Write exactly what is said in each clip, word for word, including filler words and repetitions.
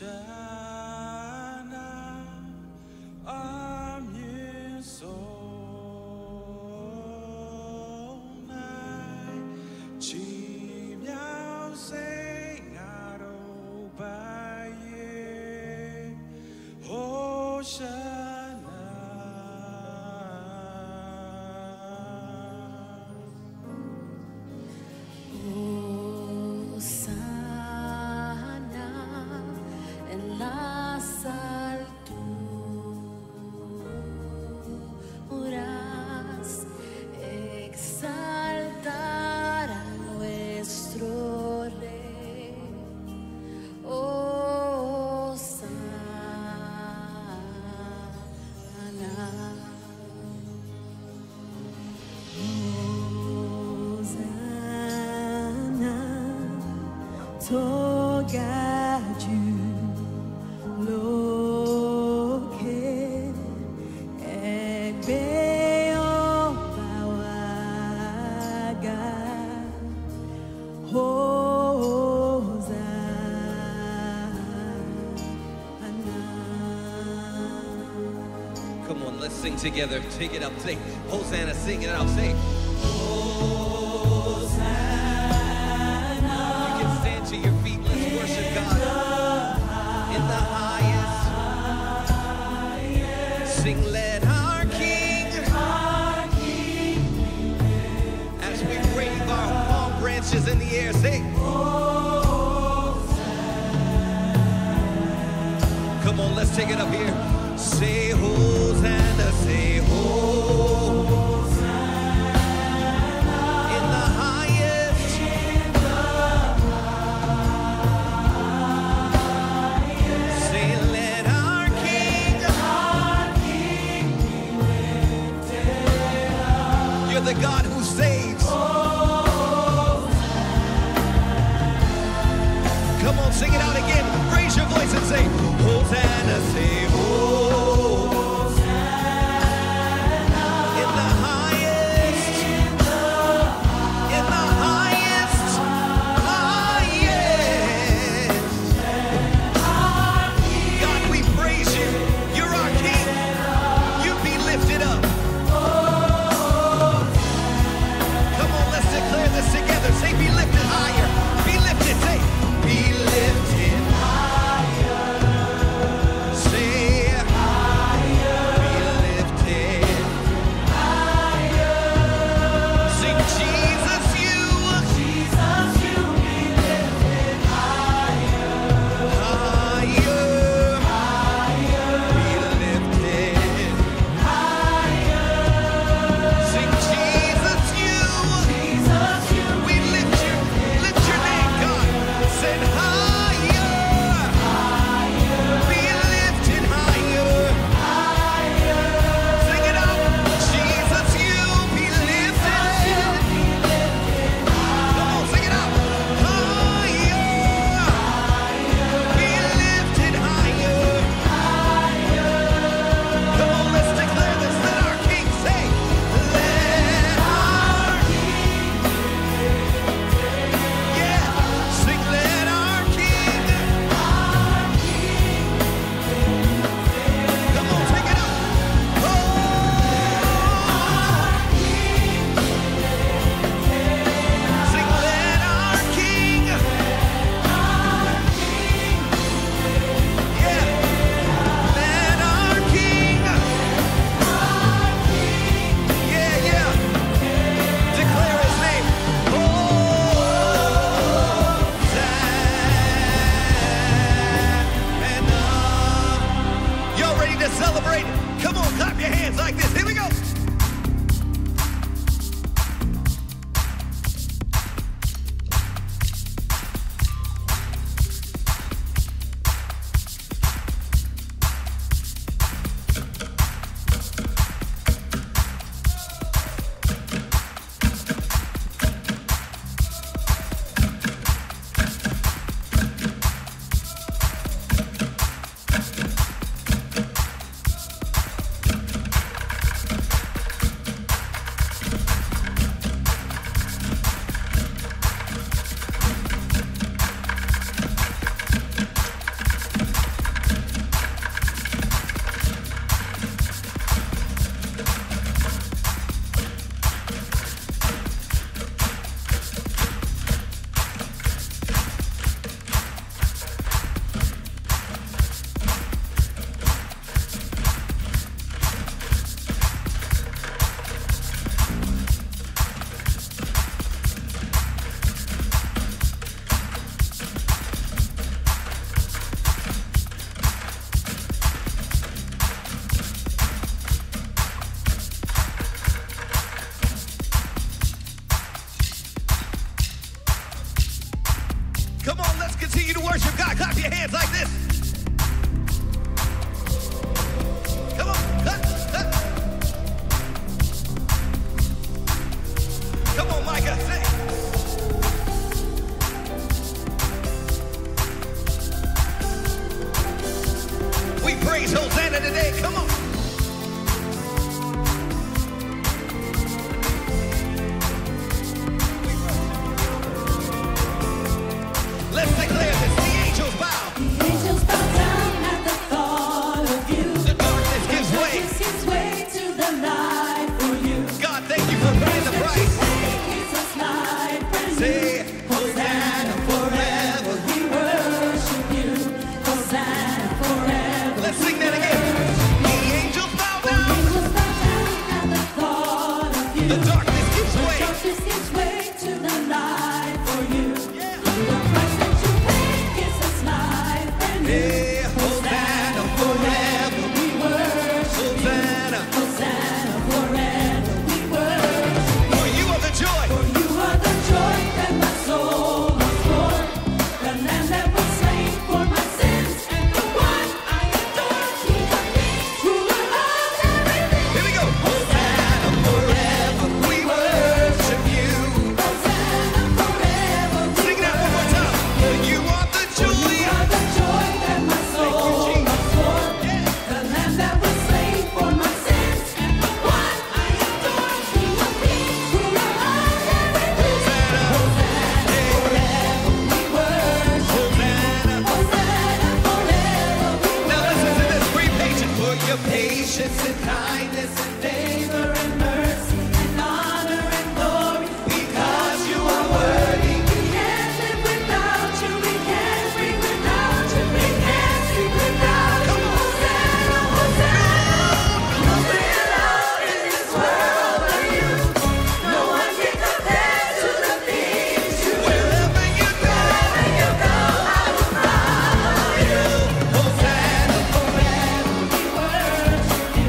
Sing together, take it up, say Hosanna, sing it out, say Hosanna. You can stand to your feet, let's worship God in the highest. Sing, let our King, as we wave our palm branches in the air, say Hosanna. Come on, let's take it up here. Say Hosanna, say Hosanna in the highest, in the highest. Say, let our King, our King be lifted up. You're the God who saves. Hosanna. Come on, sing it out again. Raise your voice and say Hosanna, say Hosanna. your hands like this. Come on. Huh, huh. Come on, Micah, sing. We praise Hosanna today. Come on. Let's declare this. The angels bow. The angels bow down at the thought of you. The darkness gives way. Darkness gives way to the light for you. God, thank you for paying the price. Jesus, light brand Say, new. Hosanna forever. We worship you. Hosanna forever. Let's sing that again. The angels bow The down. angels bow down at the thought of you. The darkness gives way. Darkness gives way to the light for you. Yeah. The price that you paid gives us life brand new. Yeah, Hosanna forever. We worship you. Hosanna. Hosanna forever. We worship For you are the joy. for you are the joy that my soul longs for. The Lamb that was slain for my sins, and the one I adore. King of kings, ruler of everything. Here we go. Hosanna forever. We worship you. Hosanna forever. We Sing that one more time. For you are the joy. You are the joy that my soul longs for. Yeah. The Lamb that was slain for my sins, and the one I adore. King of kings, ruler of everything. Hosanna forever. We worship. Hosanna. Hosanna forever. We Now listen to this. Be patient for your patience and kindness and favor and mercy and honor and glory. because you are worthy. We can't live without you. We can't breathe without you. We can't speak without you. Hosanna, Hosanna. Nobody alone in this world but you. No one can compare to the things you do. Wherever you go. Wherever you go, I will follow you. Hosanna. Forever we worship you.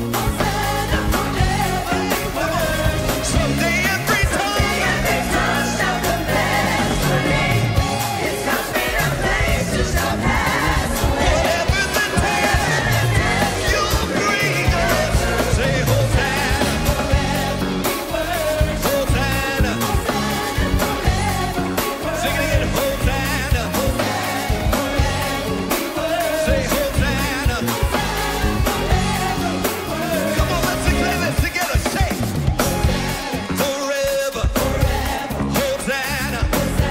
Hosanna forever we worship. Someday every tongue. Every tongue shall confess your name. It's not been a place to shall pass away. Whatever the test you'll bring us. Say Hosanna. Hosanna. Sing it again. Hosanna. Say Hosanna. Come on, let's declare this together. Say forever. Hosanna.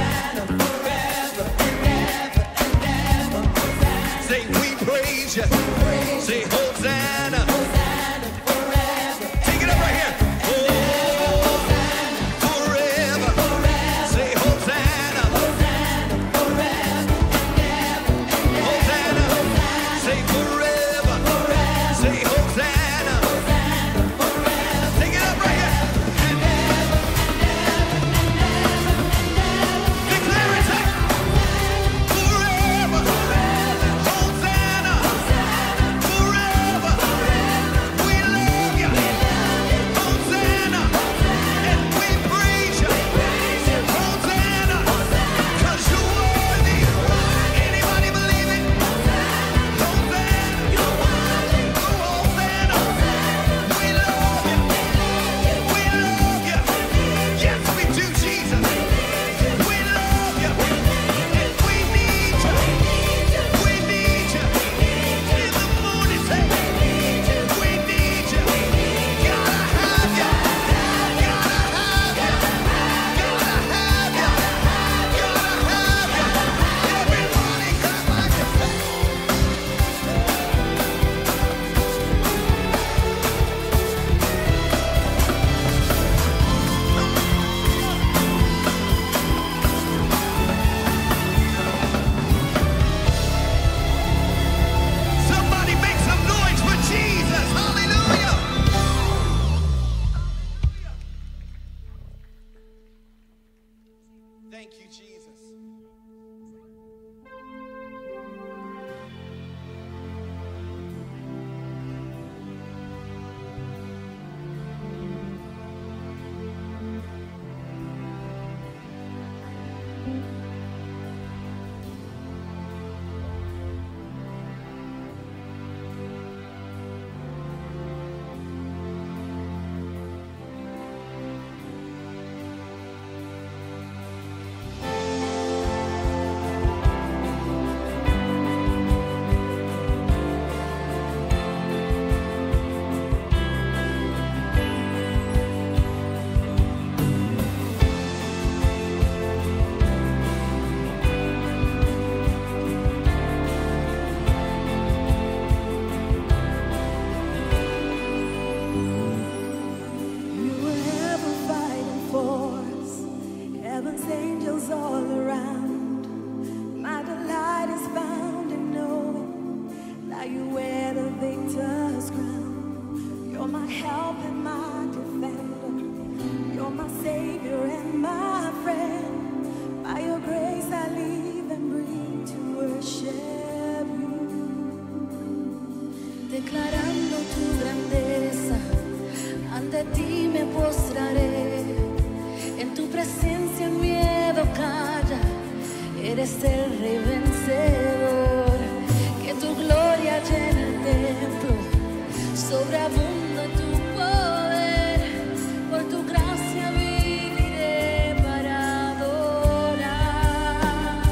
Say we praise you. Say Hosanna. Take it up right here. Oh, forever. Say Hosanna. Hosanna. Say forever. Say Hosanna. Take it up right here. Declare it. Say forever. Hosanna. Forever. declarando tu grandeza, ante ti me postraré, en tu presencia el miedo calla, eres el rey vencedor, que tu gloria llene el templo, sobreabunda tu poder, por tu gracia viviré para adorar.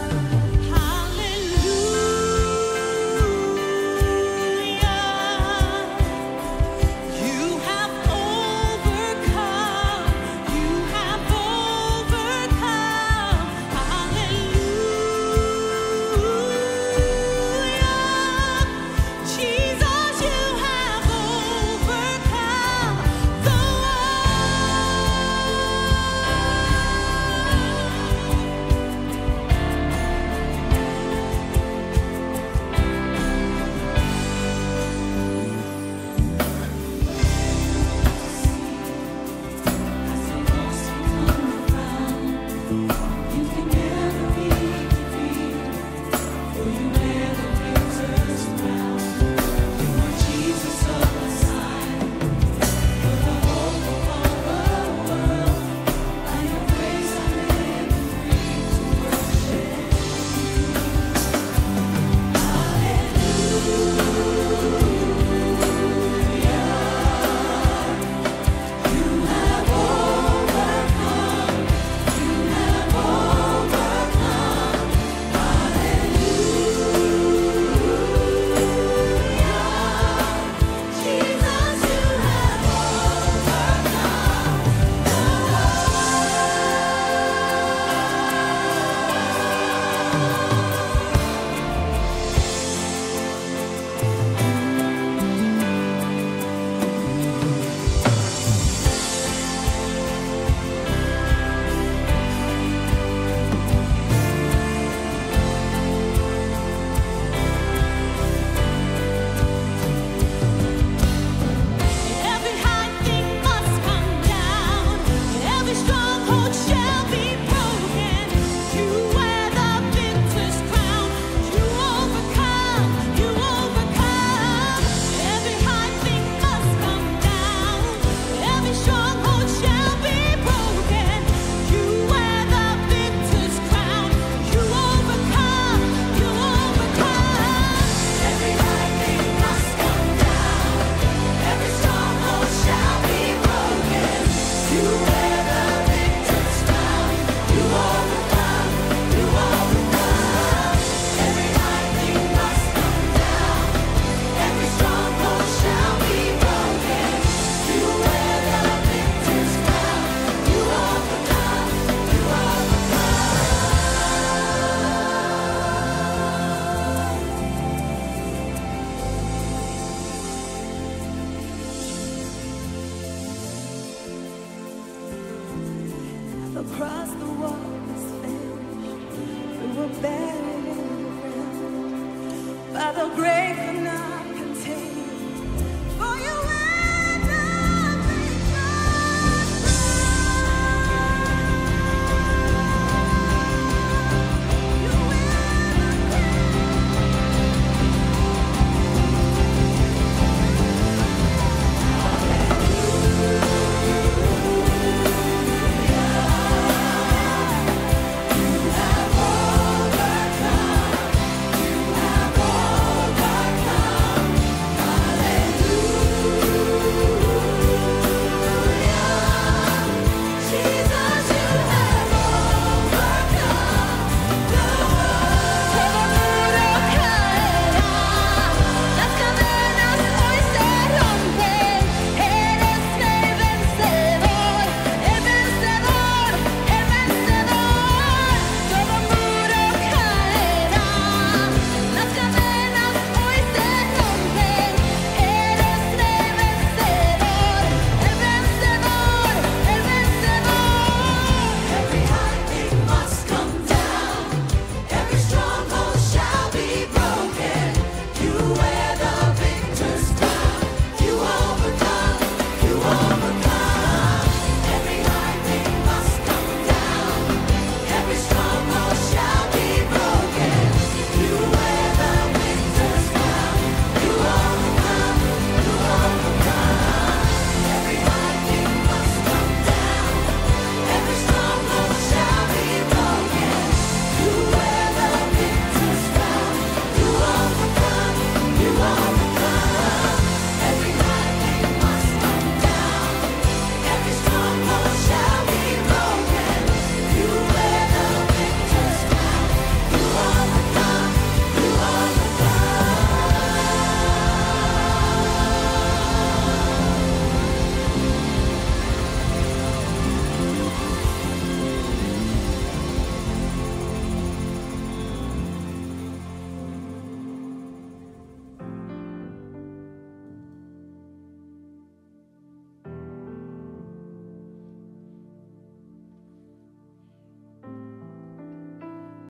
Aleluya, you have overcome, you have overcome. Hallelujah, Jesus, you have overcome the you can never be defeated, for you wear the victor's crown. You are Jesus of Messiah, you're the hope of all the world. By your grace I live free to worship. Hallelujah, you have overcome, you have overcome. Hallelujah, Jesus, you have every high thing must come down, every stronghold shall be broken. You wear the victor's crown, you overcome, you overcome. Every high thing must come down, every stronghold shall be broken. You wear the victor's crown, you overcome, you overcome. Every high thing must come down, every stronghold shall be broken. You wear the victor's crown. You overcome. You overcome. Every high thing must come down. Every stronghold shall be broken. You wear the victor's crown. You overcome. You overcome. Across the wall was finished. We were buried in the ground by the grace.